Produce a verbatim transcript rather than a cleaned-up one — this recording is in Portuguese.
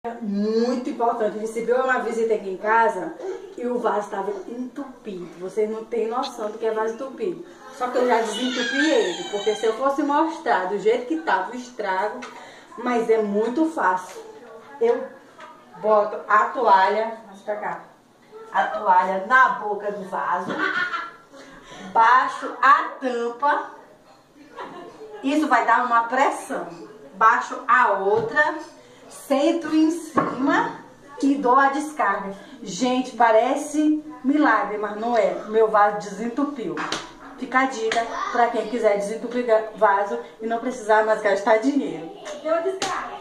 Muito importante, recebeu uma visita aqui em casa e o vaso estava entupido. Vocês não têm noção do que é vaso entupido. Só que eu já desentupi ele, porque se eu fosse mostrar do jeito que estava o estrago, mas é muito fácil. Eu boto a toalha, vamos pra cá, a toalha na boca do vaso, baixo a tampa, isso vai dar uma pressão, baixo a outra, sento em cima e dou a descarga. Gente, parece milagre, mas não é. Meu vaso desentupiu. Fica a dica para quem quiser desentupir vaso e não precisar mais gastar dinheiro. Deu a descarga.